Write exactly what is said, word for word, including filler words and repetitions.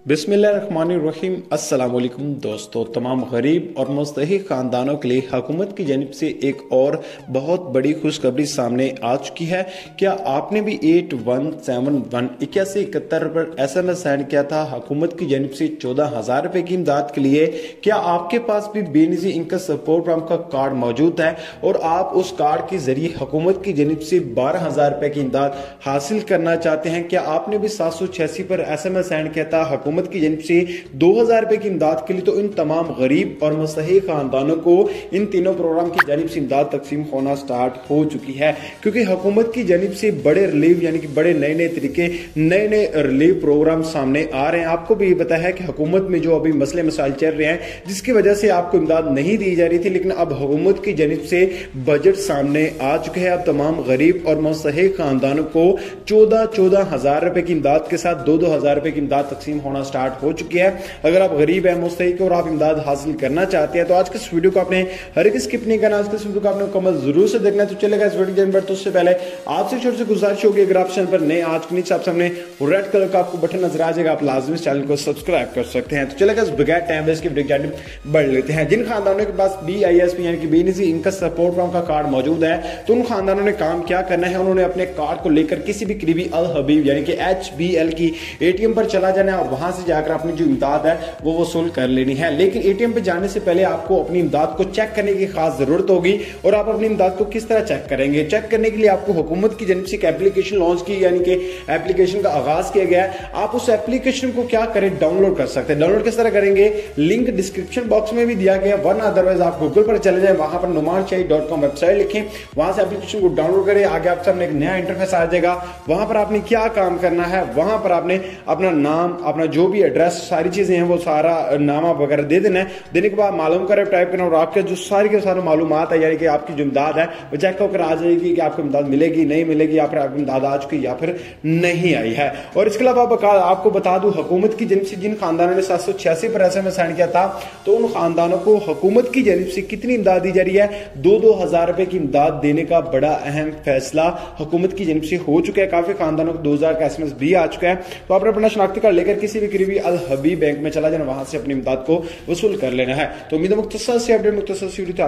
बिस्मिल्लाहिर्रहमानिर्रहीम। अस्सलाम वालेकुम दोस्तों, तमाम गरीब और मुस्तहिक ख़ानदानों के लिए हुकूमत की जानिब से एक और बहुत बड़ी खुशखबरी सामने आ चुकी है। क्या आपने भी एट वन सेवन वन इक्यासी इकहत्तर पर एस एम एस सेंड किया था हुकूमत की जानिब से चौदह हजार रुपए की इमदाद के लिए? क्या आपके पास भी बेनिजी इनकम सपोर्ट प्रोग्राम का कार्ड मौजूद है और आप उस कार्ड के जरिए हुकूमत की जानिब से बारह हजार रुपए की इमदाद हासिल करना चाहते हैं? क्या आपने भी सात सौ छियासी पर एस एम एस सेंड किया था हुकूमत की जानिब से दो हजार रुपए की इमदाद के लिए? तो इन तमाम गरीब और मुस्तहिक खानदानों को इन तीनों प्रोग्राम की जानिब से इमदाद तकसीम होना स्टार्ट हो चुकी है, क्योंकि हुकूमत की जानिब से बड़े रिलीफ यानी कि बड़े नए नए तरीके, नए नए रिलीफ प्रोग्राम सामने आ रहे हैं। आपको भी पता है कि हुकूमत में जो अभी मसले मसाइल चल रहे हैं जिसकी वजह से आपको इमदाद नहीं दी जा रही थी, लेकिन अब हुकूमत की जानिब से बजट सामने आ चुके हैं। अब तमाम गरीब और मुस्तहिक खानदानों को चौदह चौदह हजार रुपए की इमदाद के साथ दो दो हजार रुपए की इमदाद तकसीम होना स्टार्ट हो चुकी है। अगर आप गरीब है, मुस्तहिक और आप इमदाद हासिल करना चाहते हैं तो आज के इस वीडियो को आपने हर एक स्किप नहीं करना, आज के इस वीडियो को आपने मुकम्मल जरूर से देखना है। तो चलेगा इस वीडियो के अंदर, तो उससे पहले आपसे छोटी सी गुजारिश होगी, अगर आप चैनल पर नए आज के नीचे आप सामने रेड कलर का आपको बटन नजर आ जाएगा, आप लाजमी इस चैनल को सब्सक्राइब कर सकते हैं। तो चलेगा इस बगैर टाइम वेस्ट के वीडियो की बढ़ लेते हैं। जिन खानदानों के पास बी आई एस पी यानी कि बेनिजी इनकम सपोर्ट प्रोग्राम का कार्ड मौजूद है तो उन खानदानों ने काम क्या करना है, उन्होंने अपने कार्ड को लेकर किसी भी करीबी अल हबीब यानी कि एच बी एल की एटीएम पर चला जाना है और वहां से जाकर अपनी जो इमदाद है वो वसूल कर लेनी है। लेकिन एटीएम पे जाने से पहले आपको अपनी इमदाद को चेक करने की खास जरूरत होगी। और आप अपनी इमदाद को किस तरह चेक करेंगे? चेक करने के लिए आपको हुकूमत की जानिब से एक एप्लीकेशन लॉन्च की यानी कि एप्लीकेशन का आगाज किया गया है। आप उस एप्लीकेशन को क्या करें, डाउनलोड कर सकते हैं। डाउनलोड किस तरह करेंगे? लिंक डिस्क्रिप्शन बॉक्स में भी दिया गया, वरना अदरवाइज आप गूगल पर चले जाए, वहां पर Numan Shahi dot com website लिखें, वहां से एप्लीकेशन को डाउनलोड करें। आगे आप सामने एक नया इंटरफेस आ जाएगा। वहां पर आपने क्या काम करना है, वहां पर आपने अपना नाम, अपना जो भी एड्रेस, सारी चीजें हैं वो सारा नामा वगैरह दे देना है। देने के बाद मालूम करें, टाइप करना और आपके जो सारी के सारे मालूमात है यानी कि आपकी जो इमदाद है वो चेक होकर आ जाएगी कि आपको इमदाद मिलेगी नहीं मिलेगी, या फिर आपकी इमदाद आ चुकी या फिर नहीं आई है। और इसके अलावा आपको बता दूं, हुकूमत की जानिब से जिन खानदानों ने सात सौ छियासी पर एस एम एस सेंड किया था तो उन खानदानों को हुकूमत की जानिब से कितनी इमदाद दी जा रही है? दो दो हजार रुपए की इमदाद देने का बड़ा अहम फैसला हुकूमत की जानिब से हो चुका है। काफी खानदानों को दो हजार का एस एम एस भी आ चुका है। तो आपने अपना शनाख्ती कार्ड लेकर किसी भी करीबी अल हबीब बैंक में चला जाना, वहां से अपनी इमदाद को वसूल कर लेना है। तो उम्मीद है मुख्तसर से अपडेट मुख्तसर